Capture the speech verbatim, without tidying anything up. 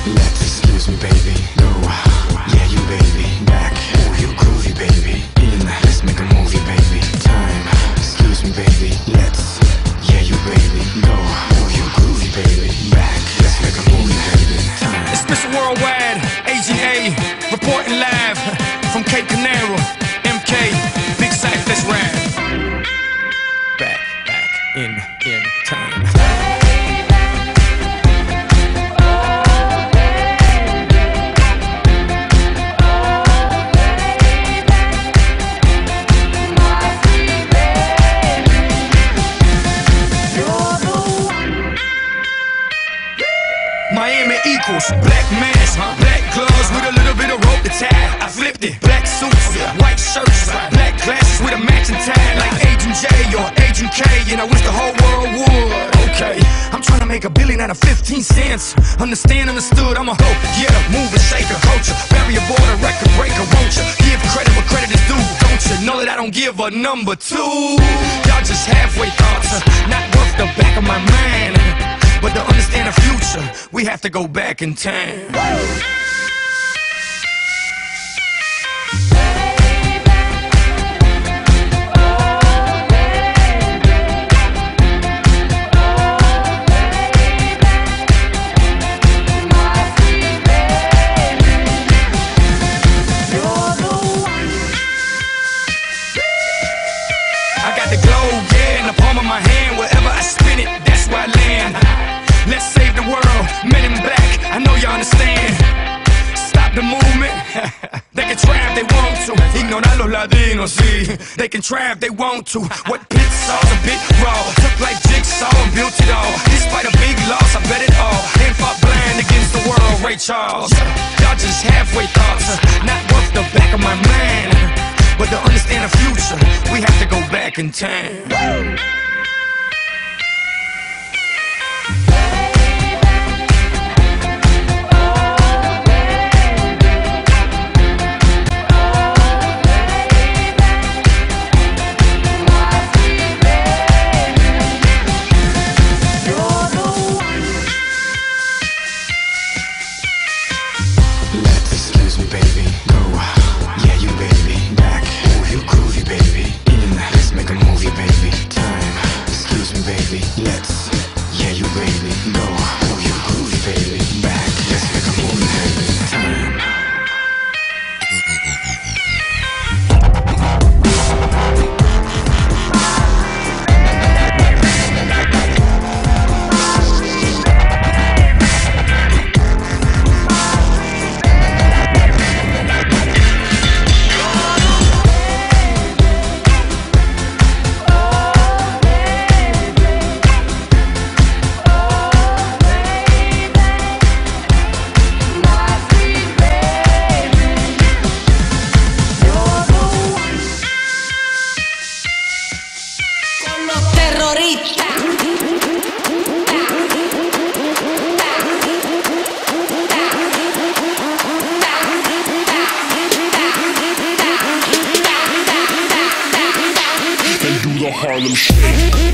Let's excuse me, baby. Go, yeah, you baby. Back, oh, you groovy, baby. In, let's make a movie, baby. Time, excuse me, baby. Let's, yeah, you baby. Go, oh, you groovy, baby. Back, let's make a movie, baby. Time. It's Mister Worldwide, A G A, reporting live from Cape Canaveral. M K, Big Sight, let's ride. Back, back, in, in time. Miami equals black mask, black gloves with a little bit of rope to tie. I flipped it, black suits, white shirts, black glasses with a matching tie, like Agent J or Agent K, and I wish the whole world would. Okay, I'm trying to make a billion out of fifteen cents. Understand, understood, I'm a hoe, yeah, mover, shaker, culture, barrier border, record breaker, won't you? Give credit where credit is due, don't you? Know that I don't give a number two. Y'all just halfway thoughts, not worth the back of my mind. But to understand the future, we have to go back in time. I got the globe, yeah, in the palm of my hand. Wherever I spin it, that's where I land. Let's save the world, men in black, I know you understand. Stop the movement. They can try if they want to. Ignorar los latinos, sí. They can try if they want to. What pit saw's a bit raw. Took like jigsaw and built it all. Despite a big loss, I bet it all. And fought blind against the world, Ray Charles. Y'all just halfway thoughts, not worth the back of my mind. But to understand the future, we have to go back in time. Let's, yeah, you baby, go, oh, you groovy, baby, back, let's make a movie, baby, time. Harlem Shake.